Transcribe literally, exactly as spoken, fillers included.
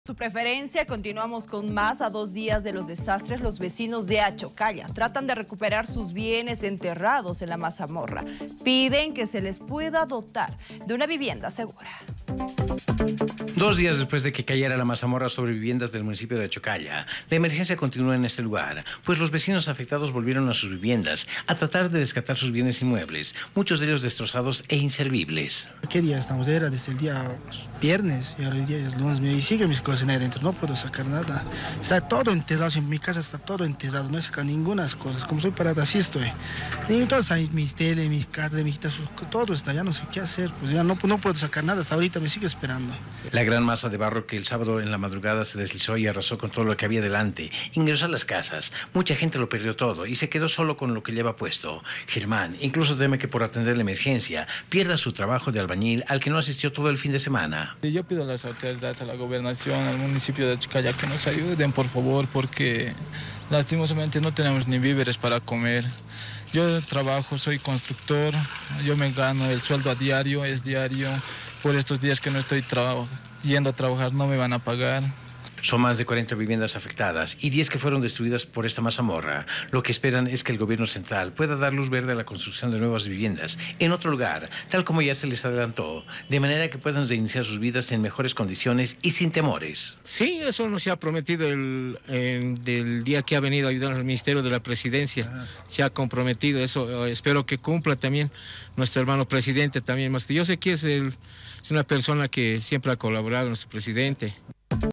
Su preferencia, continuamos con más. A dos días de los desastres, los vecinos de Achocalla tratan de recuperar sus bienes enterrados en la mazamorra. Piden que se les pueda dotar de una vivienda segura. Dos días después de que cayera la mazamorra sobre viviendas del municipio de Achocalla, la emergencia continúa en este lugar, pues los vecinos afectados volvieron a sus viviendas a tratar de rescatar sus bienes inmuebles, muchos de ellos destrozados e inservibles. ¿Qué día estamos? Era desde el día viernes y ahora el día es lunes y sigue mis cosas ahí adentro, no puedo sacar nada. Está todo enterrado, en mi casa está todo enterrado, no he sacado ninguna cosa, como soy parada así estoy. Y todos ahí, mis tele, mis cartas, mis quitas, todo está, ya no sé qué hacer, pues ya no, no puedo sacar nada, hasta ahorita me sigue esperando. La gran masa de barro que el sábado en la madrugada se deslizó y arrasó con todo lo que había delante, ingresó a las casas. Mucha gente lo perdió todo y se quedó solo con lo que lleva puesto. Germán incluso teme que por atender la emergencia pierda su trabajo de albañil al que no asistió todo el fin de semana. Yo pido a las autoridades, a la gobernación, al municipio de Achocalla que nos ayuden, por favor, porque lastimosamente no tenemos ni víveres para comer. Yo trabajo, soy constructor, yo me gano el sueldo a diario, es diario. Por estos días que no estoy yendo a trabajar no me van a pagar. Son más de cuarenta viviendas afectadas y diez que fueron destruidas por esta mazamorra. Lo que esperan es que el gobierno central pueda dar luz verde a la construcción de nuevas viviendas en otro lugar, tal como ya se les adelantó, de manera que puedan reiniciar sus vidas en mejores condiciones y sin temores. Sí, eso nos ha prometido el, el del día que ha venido a ayudar al Ministerio de la Presidencia. Se ha comprometido, eso espero que cumpla también nuestro hermano presidente también. Más que yo sé que es, el, es una persona que siempre ha colaborado, nuestro presidente.